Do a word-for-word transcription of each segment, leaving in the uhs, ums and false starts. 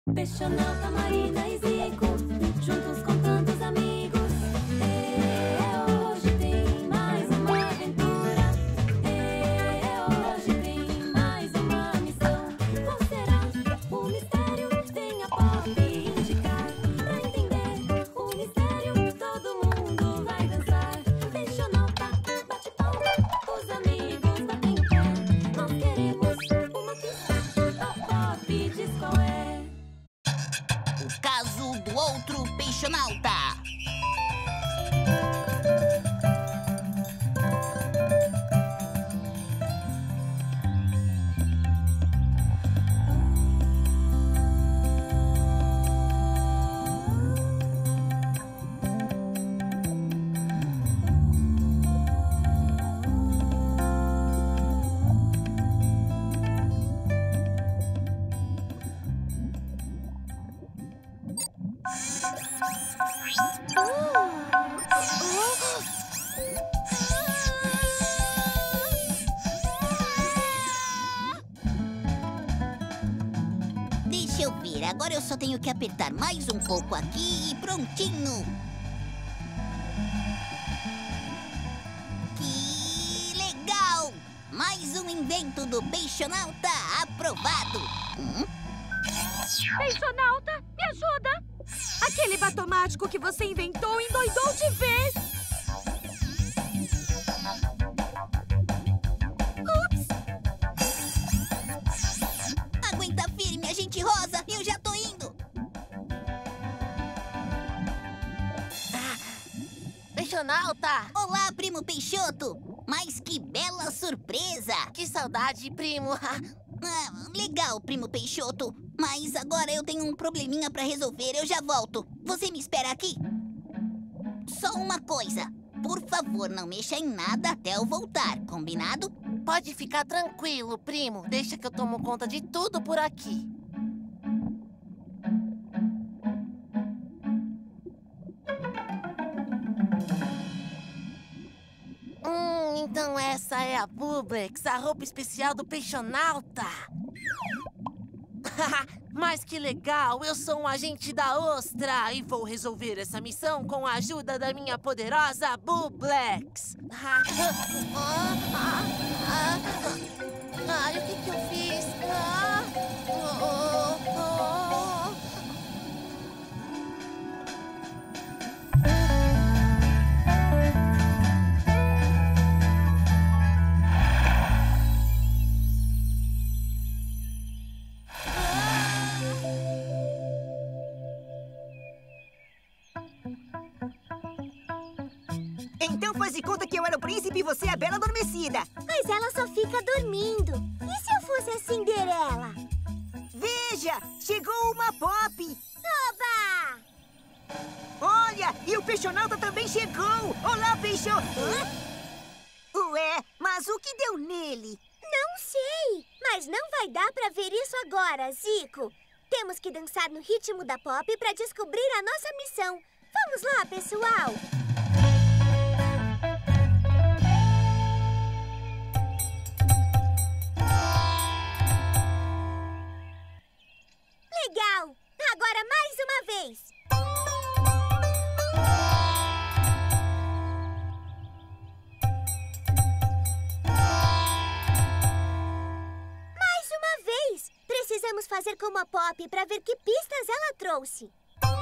Peixonauta, Marina e Zico, juntos com tantos amigos. E hoje tem mais uma aventura. E hoje tem mais uma missão. Qual será o mistério? Vem a Pop indicar. Pra entender o mistério, todo mundo vai dançar. Peixonauta, bate palma, os amigos batem o pé. Nós queremos uma pista, a Pop diz qual é. O caso do outro peixonauta. Deixa eu ver, agora eu só tenho que apertar mais um pouco aqui e prontinho. Que legal! Mais um invento do Peixonauta aprovado. Hum? Peixonauta, me ajuda! Aquele batom mágico que você inventou endoidou de vez! Ups! Aguenta firme, agente Rosa, eu já tô indo. Peixonauta! Olá, primo Peixoto. Mas que bela surpresa. Que saudade, primo! Ah, legal, primo Peixoto. Mas agora eu tenho um probleminha pra resolver, eu já volto. Você me espera aqui? Só uma coisa. Por favor, não mexa em nada até eu voltar, combinado? Pode ficar tranquilo, primo. Deixa que eu tomo conta de tudo por aqui. Hum, então essa é a Bubblex, a roupa especial do Peixonauta. Mas que legal! Eu sou um agente da Ostra e vou resolver essa missão com a ajuda da minha poderosa Bubblex. Ai, o que que eu fiz? Ah, oh, oh, oh. Então faz de conta que eu era o príncipe e você é a Bela Adormecida. Mas ela só fica dormindo. E se eu fosse a Cinderela? Veja, chegou uma Pop. Oba! Olha, e o Peixonauta também chegou. Olá, Peixo... Hã? Ué, mas o que deu nele? Não sei, mas não vai dar pra ver isso agora, Zico. Temos que dançar no ritmo da Pop pra descobrir a nossa missão. Vamos lá, pessoal. Legal! Agora mais uma vez! Mais uma vez! Precisamos fazer como a Pop para ver que pistas ela trouxe.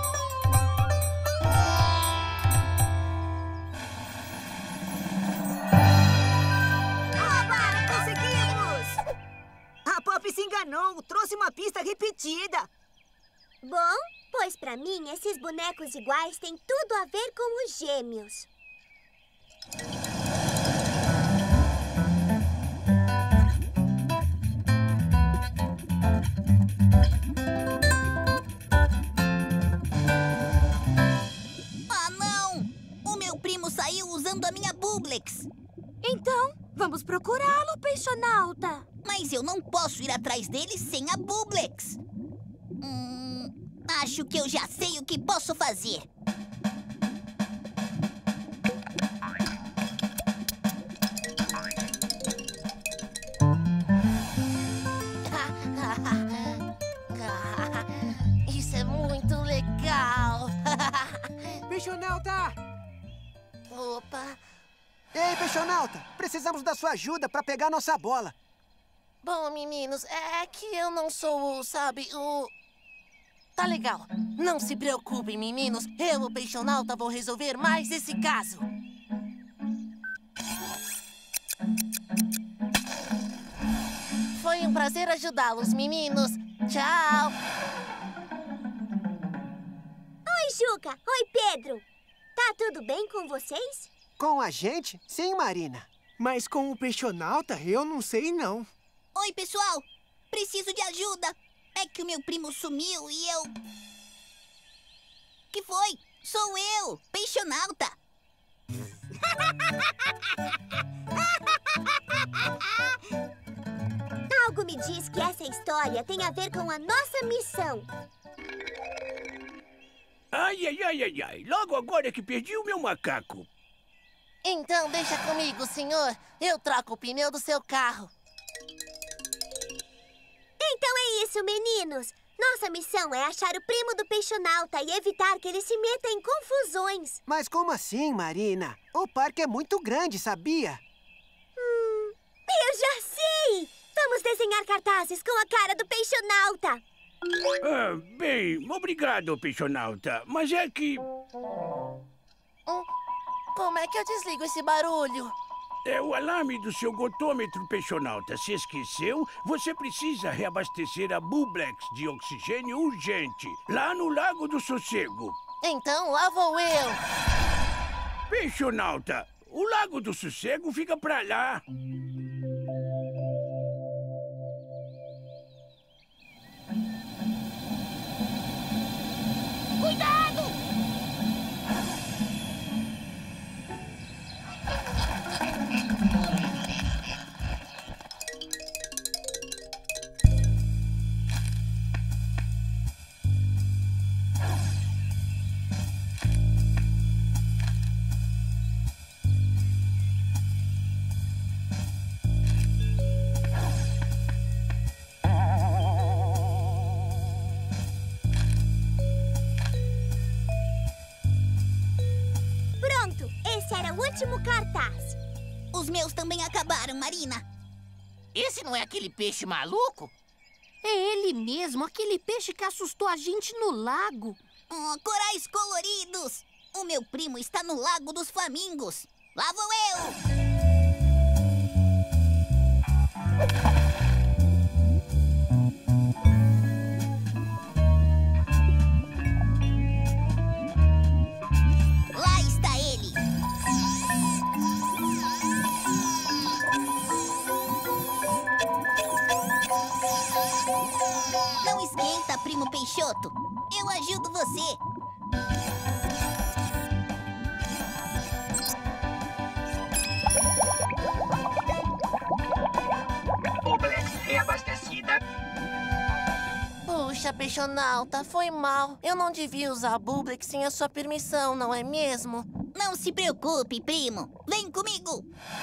Oba! Conseguimos! A Pop se enganou, trouxe uma pista repetida. Bom, pois pra mim esses bonecos iguais têm tudo a ver com os gêmeos. Ah, não! O meu primo saiu usando a minha Bubblex. Então, vamos procurá-lo, Peixonauta. Mas eu não posso ir atrás dele sem a Bubblex. Hum, acho que eu já sei o que posso fazer. Peixonauta! Opa! Ei, Peixonauta, precisamos da sua ajuda para pegar nossa bola. Bom, meninos, é que eu não sou o, sabe, o... Tá legal. Não se preocupem, meninos. Eu, o Peixonauta, vou resolver mais esse caso. Foi um prazer ajudá-los, meninos. Tchau! Oi, Juca! Oi, Pedro! Tá tudo bem com vocês? Com a gente? Sim, Marina. Mas com o Peixonauta, eu não sei não. Oi, pessoal. Preciso de ajuda. É que o meu primo sumiu e eu... Que foi? Sou eu, Peixonauta. Algo me diz que essa história tem a ver com a nossa missão. Ai, ai, ai, ai, ai. Logo agora que perdi o meu macaco. Então, deixa comigo, senhor. Eu troco o pneu do seu carro. Então é isso, meninos. Nossa missão é achar o primo do Peixonauta e evitar que ele se meta em confusões. Mas como assim, Marina? O parque é muito grande, sabia? Hum, eu já sei! Vamos desenhar cartazes com a cara do Peixonauta. Ah, bem, obrigado, Peixonauta. Mas é que... Hum, como é que eu desligo esse barulho? É o alarme do seu gotômetro, Peixonauta. Se esqueceu, você precisa reabastecer a Bublex de oxigênio urgente, lá no Lago do Sossego. Então, lá vou eu. Peixonauta, o Lago do Sossego fica pra lá. Cuidado! Pronto, esse era o último cartaz. Os meus também acabaram, Marina. Esse não é aquele peixe maluco? É ele mesmo, aquele peixe que assustou a gente no lago. Oh, corais coloridos! O meu primo está no Lago dos Flamingos. Lá vou eu! Lá está ele! Não esquenta, primo Peixoto. Eu ajudo você. Bublex reabastecida. Puxa, Peixonauta, foi mal. Eu não devia usar a Bublex sem a sua permissão, não é mesmo? Não se preocupe, primo. Vem comigo.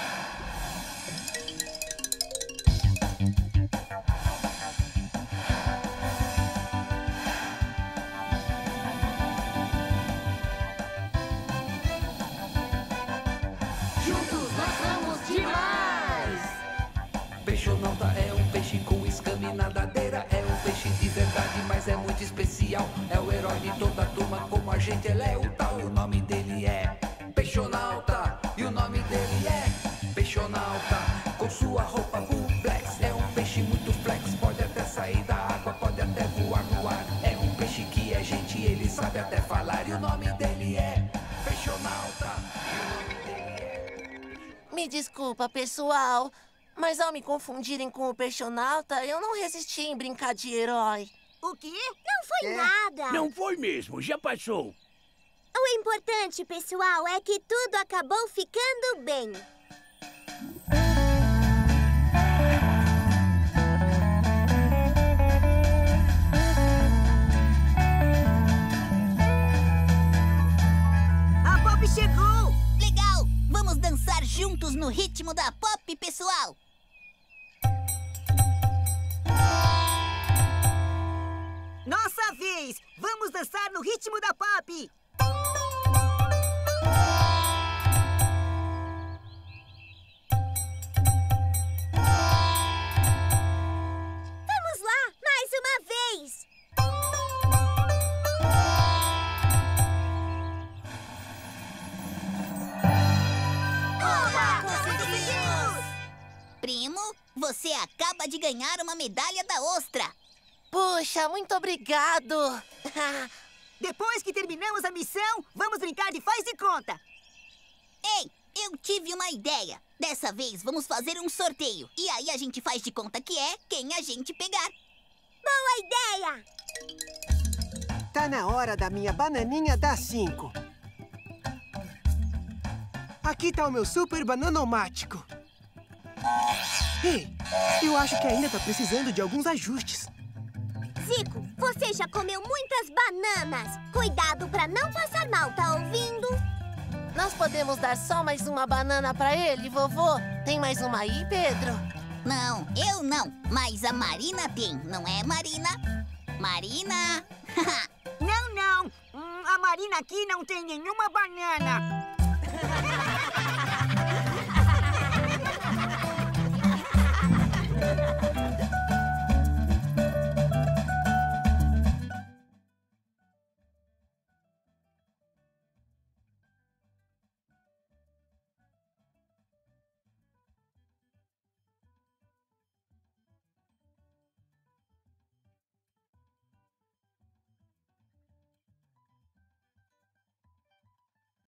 Juntos nós somos demais! Peixonauta é um peixe com escama e nadadeira. É um peixe de verdade, mas é muito especial. É o herói de toda a turma, como a gente, ele é o tal. E o nome dele é Peixonauta. E o nome dele é Peixonauta. Com sua roupa Bublex, é um peixe muito flex. Pode até sair da água, pode até voar no ar. É um peixe que é gente, ele sabe até falar. E o nome dele é Peixonauta. E o nome dele é... Me desculpa, pessoal, mas ao me confundirem com o Peixonauta, eu não resisti em brincar de herói. O quê? Não foi É. nada. Não foi mesmo, já passou. O importante, pessoal, é que tudo acabou ficando bem. A Pop chegou! Legal! Vamos dançar juntos no ritmo da pop, pessoal! Nossa vez! Vamos dançar no ritmo da Pop! de ganhar uma medalha da ostra. Puxa, muito obrigado. Depois que terminamos a missão, vamos brincar de faz de conta. Ei, eu tive uma ideia. Dessa vez, vamos fazer um sorteio. E aí a gente faz de conta que é quem a gente pegar. Boa ideia! Tá na hora da minha bananinha dar cinco. Aqui tá o meu super bananomático. Ei, eu acho que ainda tá precisando de alguns ajustes. Zico, você já comeu muitas bananas. Cuidado pra não passar mal, tá ouvindo? Nós podemos dar só mais uma banana pra ele, vovô? Tem mais uma aí, Pedro? Não, eu não. Mas a Marina tem, não é, Marina? Marina! Não, não. Hum, a Marina aqui não tem nenhuma banana.